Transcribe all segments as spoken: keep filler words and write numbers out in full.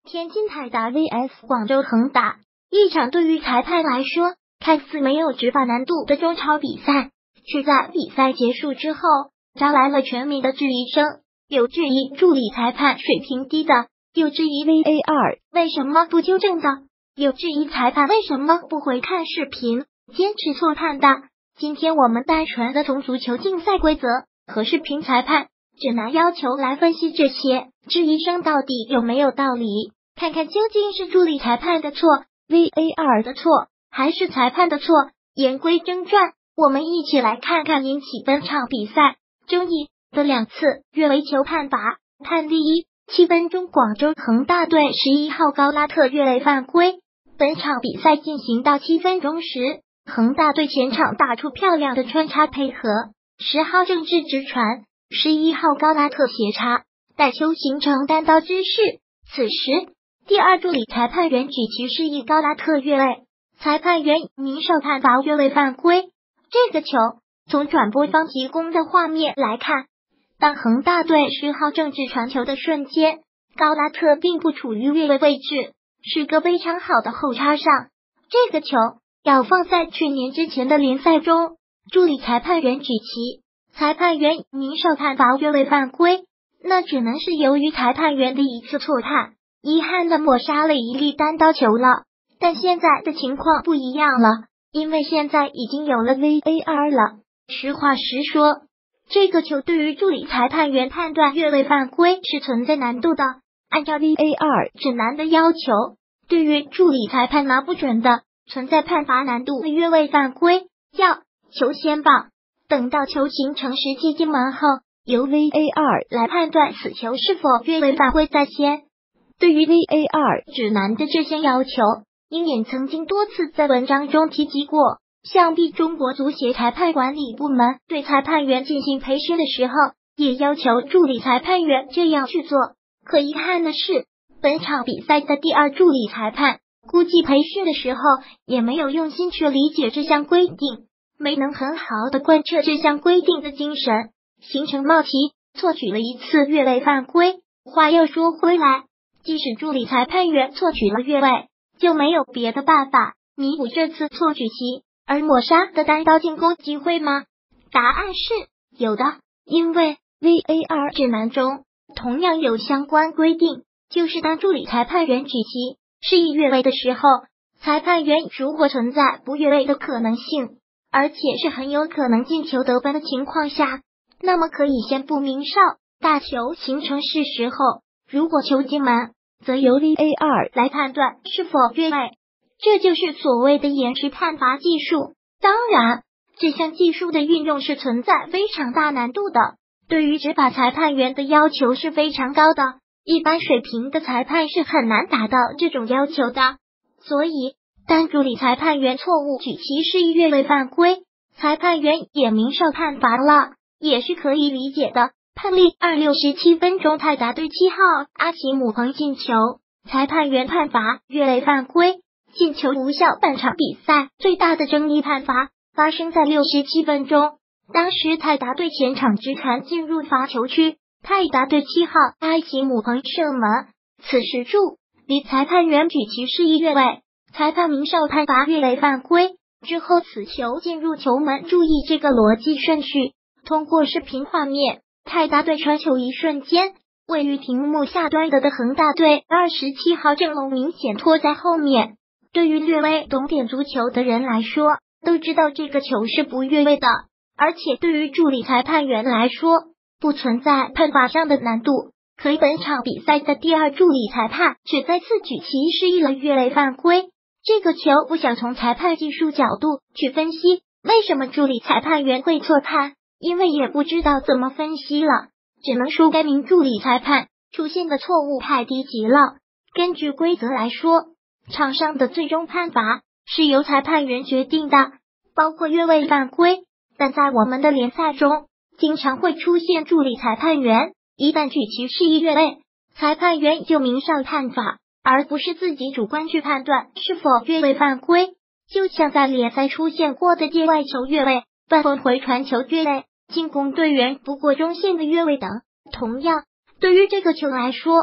天津泰达 V S 广州恒大，一场对于裁判来说看似没有执法难度的中超比赛，却在比赛结束之后招来了全民的质疑声，有质疑助理裁判水平低的，有质疑 V A R 为什么不纠正的，有质疑裁判为什么不回看视频，坚持错判的。今天我们单纯的从足球竞赛规则和视频裁判指南要求来分析这些质疑声到底有没有道理，看看究竟是助理裁判的错 V A R 的错还是裁判的错。言归正传，我们一起来看看引起本场比赛争议的两次越位球判罚。判例一，七分钟广州恒大队十一号高拉特越位犯规。本场比赛进行到七分钟时，恒大队前场打出漂亮的穿插配合，十号郑智直传，十一号高拉特斜插，带球形成单刀之势。此时第二助理裁判员举旗示意高拉特越位，裁判员明哨判罚越位犯规。这个球从转播方提供的画面来看，当恒大队十号郑智传球的瞬间，高拉特并不处于越位位置，是个非常好的后插上。这个球要放在去年之前的联赛中，助理裁判员举旗，裁判员明哨判罚越位犯规，那只能是由于裁判员的一次错判，遗憾的抹杀了一粒单刀球了。但现在的情况不一样了，因为现在已经有了 V A R 了。实话实说，这个球对于助理裁判员判断越位犯规是存在难度的。按照 V A R 指南的要求，对于助理裁判拿不准的存在判罚难度的越位犯规，要球先绑，等到球形成时接近门后，由 V A R 来判断此球是否越位犯规在先。对于 V A R 指南的这些要求，鹰眼曾经多次在文章中提及过，想必中国足协裁判管理部门对裁判员进行培训的时候，也要求助理裁判员这样去做。可遗憾的是，本场比赛的第二助理裁判估计培训的时候也没有用心去理解这项规定，没能很好的贯彻这项规定的精神，形成冒题，错取了一次越位犯规。话又说回来，即使助理裁判员错取了越位，就没有别的办法弥补这次错取其而抹杀的单刀进攻机会吗？答案是有的，因为 V A R 指南中同样有相关规定，就是当助理裁判员举旗示意越位的时候，裁判员如果存在不越位的可能性，而且是很有可能进球得分的情况下，那么可以先不鸣哨，大球形成事实后，如果球进门，则由 V A R 来判断是否越位。这就是所谓的延迟判罚技术。当然，这项技术的运用是存在非常大难度的，对于执法裁判员的要求是非常高的，一般水平的裁判是很难达到这种要求的。所以当助理裁判员错误举旗示意越位犯规，裁判员也明哨判罚了，也是可以理解的。判例二，六十七分钟泰达队七号阿奇姆彭进球，裁判员判罚越位犯规，进球无效。本场比赛最大的争议判罚发生在六十七分钟，当时泰达队前场直传进入罚球区，泰达队七号阿奇姆彭射门，此时助理裁判员举旗示意越位，裁判明哨判罚越位犯规之后，此球进入球门。注意这个逻辑顺序，通过视频画面，泰达队传球一瞬间，位于屏幕下端的的恒大队二十七号郑龙明显拖在后面。对于略微懂点足球的人来说，都知道这个球是不越位的，而且对于助理裁判员来说，不存在判罚上的难度。可本场比赛的第二助理裁判却再次举旗示意了越位犯规。这个球不想从裁判技术角度去分析为什么助理裁判员会错判，因为也不知道怎么分析了，只能说该名助理裁判出现的错误太低级了。根据规则来说，场上的最终判罚是由裁判员决定的，包括越位犯规，但在我们的联赛中经常会出现助理裁判员一旦举旗示意越位，裁判员就明哨判罚，而不是自己主观去判断是否越位犯规。就像在联赛出现过的界外球越位、半回回传球越位、进攻队员不过中线的越位等。同样，对于这个球来说，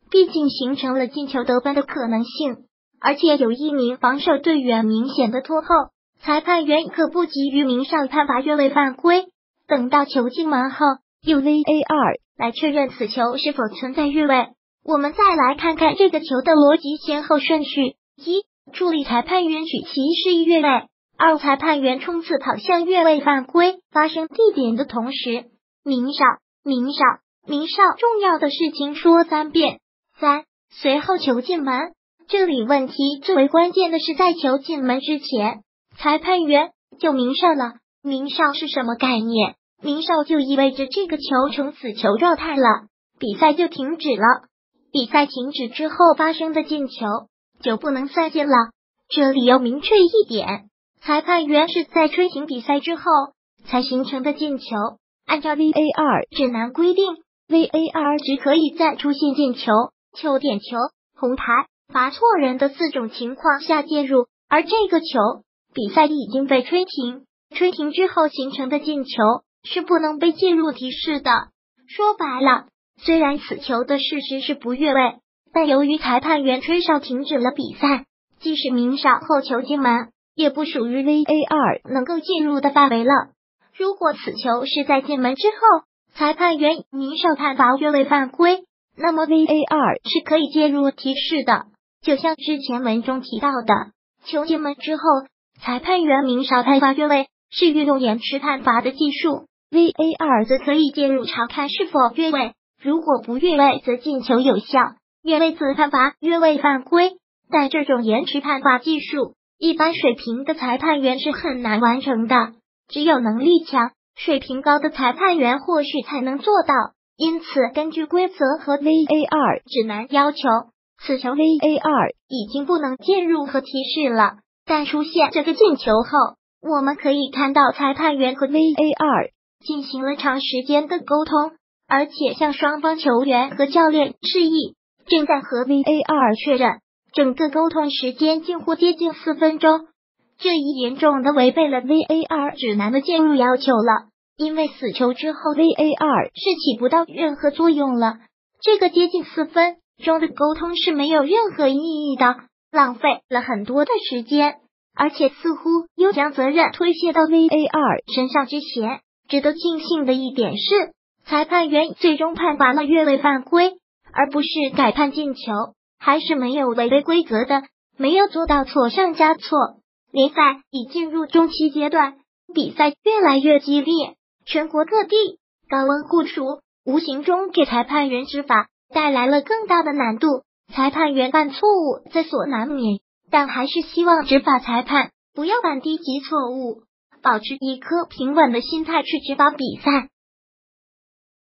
毕竟形成了进球得分的可能性，而且有一名防守队员明显的拖后，裁判员可不急于明哨判罚越位犯规，等到球进门后，用 V A R 来确认此球是否存在越位。我们再来看看这个球的逻辑先后顺序：一、助理裁判员举旗示意越位；二、裁判员冲刺跑向越位犯规发生地点的同时，明哨、明哨、明哨，重要的事情说三遍。三、随后球进门。这里问题最为关键的是在球进门之前，裁判员就明哨了。明哨是什么概念？明哨就意味着这个球成死球状态了，比赛就停止了。比赛停止之后发生的进球就不能算进了。这里要明确一点，裁判员是在吹停比赛之后才形成的进球。按照 V A R 指南规定， V A R 只可以在出现进球、球点球、红牌、罚错人的四种情况下介入，而这个球比赛已经被吹停，吹停之后形成的进球是不能被介入提示的。说白了，虽然此球的事实是不越位，但由于裁判员吹哨停止了比赛，即使明哨后球进门，也不属于 V A R 能够介入的范围了。如果此球是在进门之后，裁判员明哨判罚越位犯规，那么 V A R 是可以介入提示的。就像之前文中提到的，球进门之后，裁判员明哨判罚越位是运用延迟判罚的技术， V A R 则可以介入查看是否越位，如果不越位则进球有效，越位则判罚越位犯规。但这种延迟判罚技术，一般水平的裁判员是很难完成的，只有能力强、水平高的裁判员或许才能做到。因此，根据规则和 V A R 指南要求，此球 V A R 已经不能介入和提示了。但出现这个进球后，我们可以看到裁判员和 V A R 进行了长时间的沟通，而且向双方球员和教练示意，正在和 V A R 确认。整个沟通时间近乎接近四分钟，这一严重的违背了 V A R 指南的介入要求了。因为死球之后 V A R 是起不到任何作用了，这个接近四分钟的沟通是没有任何意义的，浪费了很多的时间，而且似乎又将责任推卸到 V A R 身上之前。值得庆幸的一点是，裁判员最终判罚了越位犯规，而不是改判进球，还是没有违背规则的，没有做到错上加错。联赛已进入中期阶段，比赛越来越激烈，全国各地高温酷暑，无形中给裁判员执法带来了更大的难度。裁判员犯错误在所难免，但还是希望执法裁判不要犯低级错误，保持一颗平稳的心态去执法比赛。